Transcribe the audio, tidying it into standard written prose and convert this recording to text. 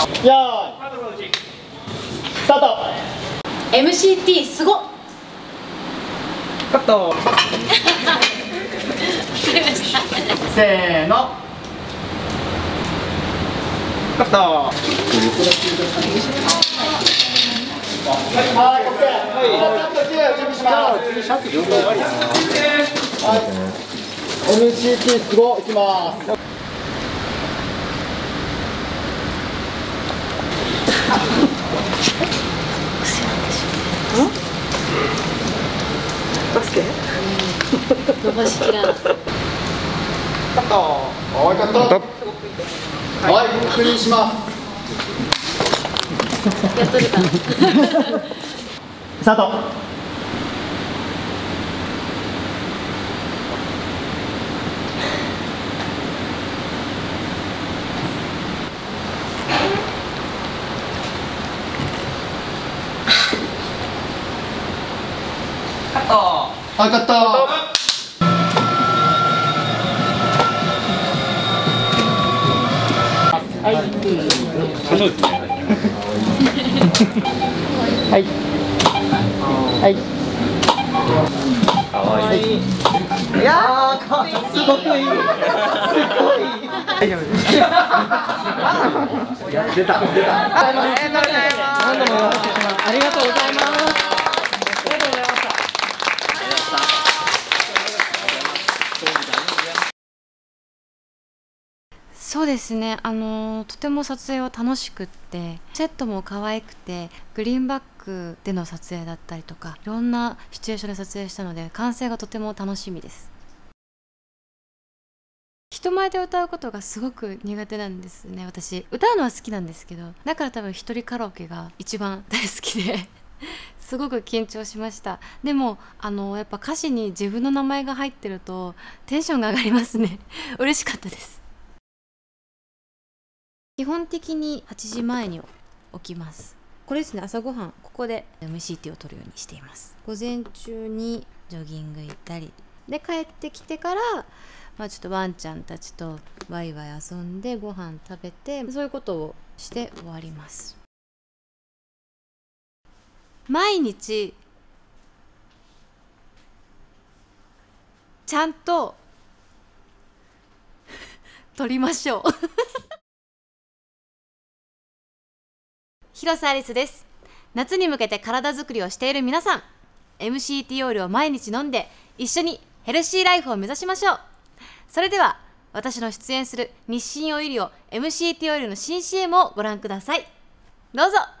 よーいスタート。 MCT すごっ。 カット。せーのカット。はい、オッケー。カット9準備します。次シャツ両方終わりやな。はい、MCT すごいきます。 バスケ伸ばしきらない。 カット。はい、カット。はい、確認します。 やっとるかな。 スタート。 カット。 はい、カット。はい。はい。はい。 かわいい。いやー、すごくいい。すごい。大丈夫です。 出た。 何度も言わせてもらう。ありがとうございます。 そうですね、とても撮影は楽しくって、セットも可愛くて、グリーンバックでの撮影だったりとか、いろんなシチュエーションで撮影したので、完成がとても楽しみです。人前で歌うことがすごく苦手なんですね。私歌うのは好きなんですけど、だから多分一人カラオケが一番大好きですごく緊張しました。でもやっぱ歌詞に自分の名前が入ってるとテンションが上がりますね。嬉しかったです。基本的に8時前に起きます。これですね、朝ごはんここで MCT を取るようにしています。午前中にジョギング行ったりで、帰ってきてから、ちょっとワンちゃんたちとワイワイ遊んでご飯食べて、そういうことをして終わります。毎日ちゃんと撮りましょう。広瀬アリスです。夏に向けて体作りをしている皆さん、 MCT オイルを毎日飲んで一緒にヘルシーライフを目指しましょう。それでは私の出演する日清オイリオ MCT オイルの新 CM をご覧ください。どうぞ。